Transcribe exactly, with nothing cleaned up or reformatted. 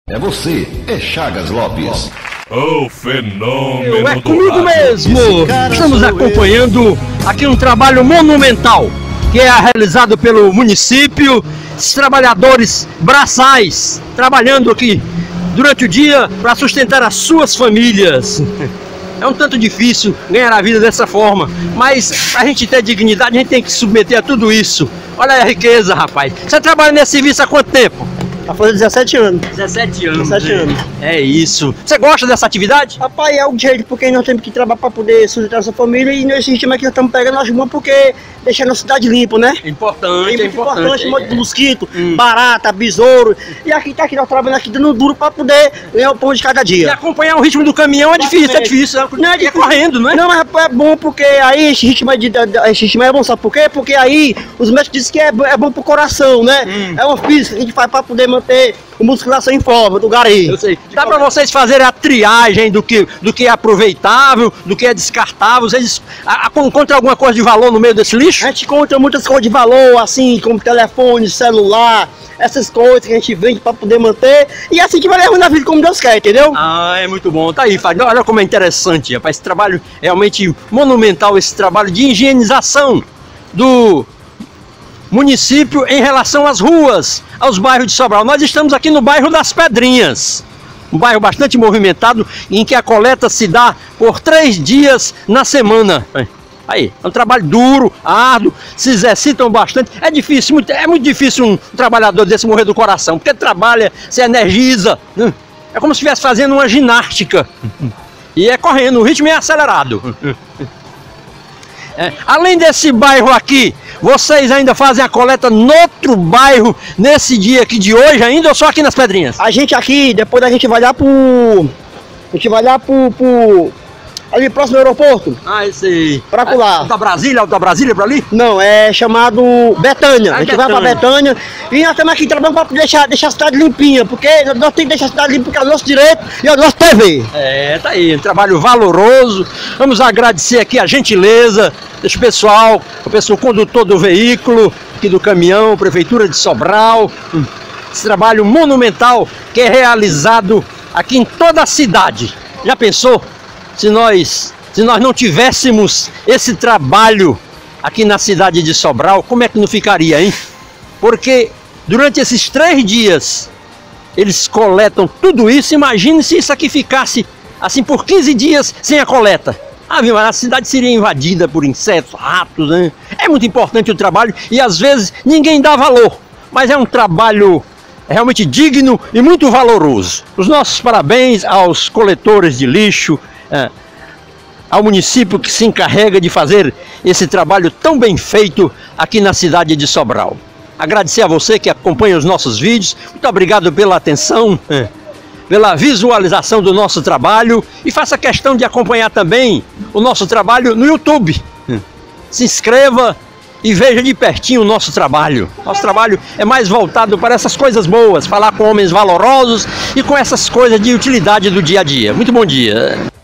É você, é Chagas Lopes. O fenômeno É do comigo rádio. mesmo. Estamos acompanhando aqui um trabalho monumental que é realizado pelo município. Esses trabalhadores braçais trabalhando aqui durante o dia para sustentar as suas famílias. É um tanto difícil ganhar a vida dessa forma, mas a gente ter dignidade, a gente tem que se submeter a tudo isso. Olha aí a riqueza, rapaz. Você trabalha nesse serviço há quanto tempo? Vai fazer dezessete anos. dezessete anos. dezessete anos. É isso. Você gosta dessa atividade? Rapaz, é o jeito, porque nós temos que trabalhar para poder sustentar nossa família e nesse sistema aqui nós estamos pegando as mãos porque deixando a cidade limpa, né? É importante, É é muito importante, importante. um monte de mosquito, Hum. barata, besouro. E aqui tá aqui, nós trabalhando aqui dando duro para poder ganhar o pão de cada E dia. acompanhar o ritmo do caminhão é difícil, é difícil. Não, é É difícil. correndo, não é? Não, mas rapaz, é bom porque aí esse ritmo, de, de, de- esse ritmo é bom, sabe por quê? Porque aí os médicos dizem que é, é bom pro coração, né? Hum. É uma física que a gente faz para poder manter a musculação em forma, do gari. Eu sei. Dá pra vocês fazerem a triagem do que, do que é aproveitável, do que é descartável. Vocês a, a, encontram alguma coisa de valor no meio desse lixo? A gente encontra muitas coisas de valor, assim, como telefone, celular, essas coisas que a gente vende para poder manter. E é assim que vai levando a vida como Deus quer, entendeu? Ah, é muito bom. Tá aí, Fábio. Olha como é interessante, rapaz. Esse trabalho é realmente monumental, esse trabalho de higienização do município em relação às ruas, aos bairros de Sobral. Nós estamos aqui no bairro das Pedrinhas, um bairro bastante movimentado, em que a coleta se dá por três dias na semana. Aí, é um trabalho duro, árduo, se exercitam bastante. É difícil, muito, é muito difícil um trabalhador desse morrer do coração, porque trabalha, se energiza, né? É como se estivesse fazendo uma ginástica. E é correndo, o ritmo é acelerado. É, além desse bairro aqui, vocês ainda fazem a coleta no outro bairro, nesse dia aqui de hoje ainda, ou só aqui nas Pedrinhas? A gente aqui, depois a gente vai lá pro... A gente vai lá pro... pro ali próximo do aeroporto. Ah, esse aí. Pra colar. Da Brasília, da Brasília pra ali? Não, é chamado Betânia. Ah, a gente vai pra Betânia. Betânia e nós estamos aqui trabalhando para deixar, deixar a cidade limpinha, porque nós temos que deixar a cidade limpa porque é o nosso direito e é o nosso dever. É, tá aí, um trabalho valoroso. Vamos agradecer aqui a gentileza desse pessoal, o pessoal condutor do veículo, aqui do caminhão, Prefeitura de Sobral. Esse trabalho monumental que é realizado aqui em toda a cidade. Já pensou se nós, se nós não tivéssemos esse trabalho aqui na cidade de Sobral, como é que não ficaria, hein? Porque durante esses três dias eles coletam tudo isso. Imagine se isso aqui ficasse assim por quinze dias sem a coleta. Ah, viu, a cidade seria invadida por insetos, ratos, né? É muito importante o trabalho e às vezes ninguém dá valor, mas é um trabalho realmente digno e muito valoroso. Os nossos parabéns aos coletores de lixo, é, ao município que se encarrega de fazer esse trabalho tão bem feito aqui na cidade de Sobral. Agradecer a você que acompanha os nossos vídeos, muito obrigado pela atenção, é, pela visualização do nosso trabalho e faça questão de acompanhar também o nosso trabalho no YouTube. É. Se inscreva e veja de pertinho o nosso trabalho. Nosso trabalho é mais voltado para essas coisas boas, falar com homens valorosos e com essas coisas de utilidade do dia a dia. Muito bom dia.